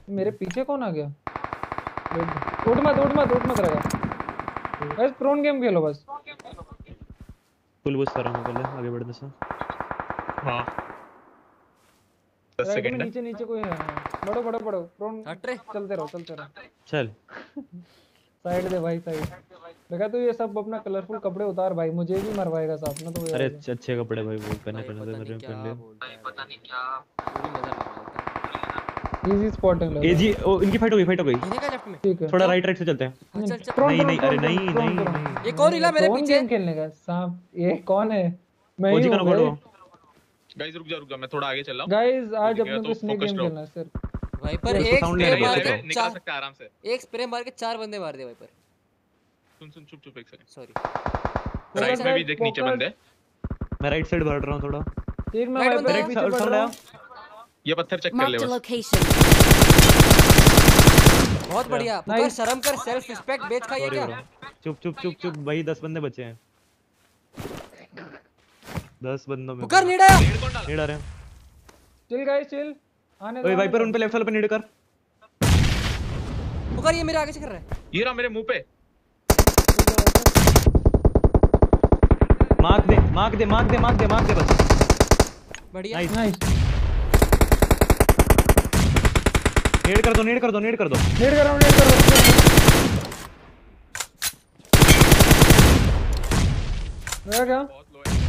मेरे पीछे कौन आ गया? उठ मत उठ मत उठ मत रहेगा। बस प्रोन गेम खेलो बस। फुल बूस्ट कर रहा हूँ पहले आगे बढ़ने से। हाँ 10 राइट में सेकंड है। नीचे नीचे कोई है। हाँ बढ़ो बढ़ो बढ़ो प्रोन। हट रे। चलते रहो चलते रहो। चल साइड दे भाई साइड। देखा तू ये सब अपना कलरफुल कपड़े उतार भाई, मुझे भी मरवाएगा साथ में तो अरे यार। अच्छे कपड़े भाई वो पहने भाई पहने पता मेरे नहीं क्या पहन बोलता है, पता नहीं क्या पूरी नजर लगाता इजी स्पॉटिंग लग ले। रहा एजी ओ इनकी फाइट हो गई है। इन्हें का लेफ्ट में ठीक है। थोड़ा क्यों? राइट राइट से चलते हैं। हाँ चल चल। प्रोन नहीं प्रोन नहीं अरे प्रोन नहीं प्रोन नहीं प्रोन। नहीं ये कौन हिला मेरे प्रोन पीछे? गेम खेलने का सांप, ये कौन है? मैं ही ओजी का हूँ नॉकआउट भाई। हुआ। गाइस रुक जा मैं थोड़ा आगे चल रहा हूँ। गाइस आज दिखेगा अपने तो को स्नेक फोकस गेम लो। खेलना है सिर्फ। वाइपर इसको एक साउंड स्प्रे लेना नहीं मार अलग के है, निकल चार, सकता है आराम से। एक स्प्रे मार के 4 बंदे मार दे वाइपर। सुन सुन चुप चुप एक सेकंड। सॉरी। राइट में भी देख नीचे बंदे हैं। मैं राइट साइड भर रहा हूँ थोड़ा। एक मैं राइट वाइपर बंदा के है। पीछे बढ़ साउंड रहा आया। हूँ। ये पत्थर चेक कर ले Marked a बस। location. बहुत बढ़िया पुकार, Nice. शर्म कर, सेल्फ रिस्पेक्ट बेच का ये सॉरी क्या? ब्रो। चुप चुप चुप चुप भाई 10 बंदे बचे हैं। 10 बंदों में पुकार भाई। नीड आया। नेड कौन डाला? नीड आ रहे हैं। Chill guys chill. आने दो ओए आने वाइपर दो। उन पे लेफ्ट वाले पे नीड कर। पुकार ये मेरे आगे से कर रहा है। ये रहा मेरे मुंह पे। मार्क दे मार्क दे मार्क दे मार्क दे मार्क दे बस। बढ़िया। नाइस। नाइस। नीड कर दो नीड कर दो नीड कर दो। नेट कर रहा हूँ नेट कर रहा हूँ। मेरा क्या? बहुत लो है।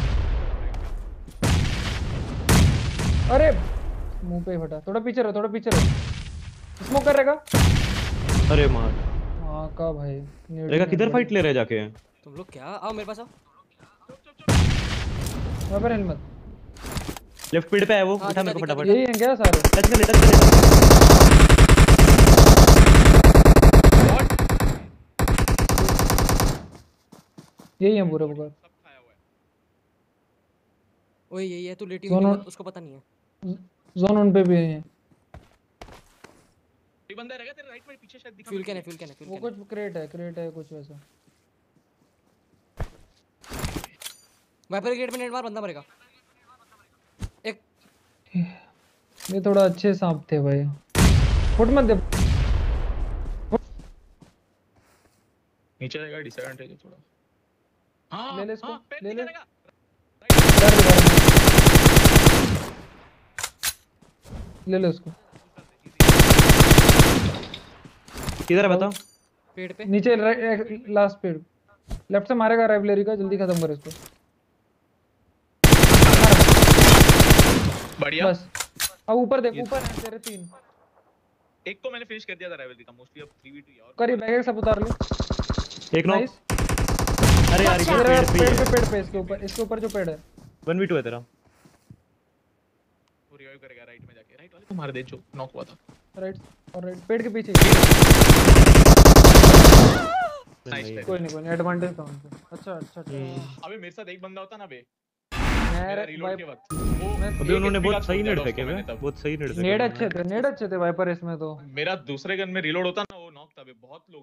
अरे मुंह पे ही फटा। थोड़ा पीछे रहो थोड़ा पीछे रहो। स्मोक कर रहेगा। अरे मार। हाँ का भाई। रेगा किधर फाइट ले रहे हैं जाके? तुम लोग क्या, आओ मेरे पास आओ। Wiper helmet. लेफ्ट पीड पे है वो। हाँ, उठा मेरे को दिखा, फटाफट। यही है क्या सारे? टच कर ले टच कर ले। यही है पूरा पुकार। सब खाया हुआ है। ओए यही है, तू लेटी दोनों- हुई मत, उसको पता नहीं है। जोन उन पे भी है। एक बंदा रहेगा तेरे राइट में पीछे शायद दिखा। फ्यूल कैन है, फ्यूल कैन है, वो फ्यूल कुछ कैन क्रेट है कुछ वैसा। है। वाइपर गेट में नेट मार, बंदा मरेगा। एक ये थोड़ा अच्छे सांप थे भाई। फुट मत दे। नीचे रहेगा डिसएडवांटेज है थोड़ा। हाँ ले ले इसको, हाँ, पैर ले ले। दिखेगा। ले ले उसको। किधर है बताओ? पेड़ पे नीचे लास्ट पेड़। लेफ्ट से मारेगा राइवलरी का, जल्दी खत्म कर इसको। बढ़िया। बस अब ऊपर देख, ऊपर है तेरे 3। एक को मैंने फिनिश कर दिया था राइवलरी का, मोस्टली अब 3v2 और करी बैग सब उतार ले। एक नॉक। नाइस। अरे यार ये पेड़ पे इसके ऊपर जो पेड़ है। 1v2 है तेरा। वो रिवाइव करेगा राइट में जाके। राइट वाले को मार दे जो नॉक हुआ था। राइट और राइट पेड़ के पीछे। नाइस। कोई नहीं एडवांटेज था उनको। अच्छा अच्छा अबे मेरे साथ एक बंदा होता ना बे, मेरा मेरा रिलोड के वक्त वो अबे एक उन्होंने HP का बहुत सही छोड़ नेड दिया था फेंके उसको हुए मैंने तब। बहुत सही नेड फेंके नेड अच्छे थे वाइपर इसमें तो। मेरा दूसरे गन में रिलोड होता ना वो नॉक था बे, बहुत लोग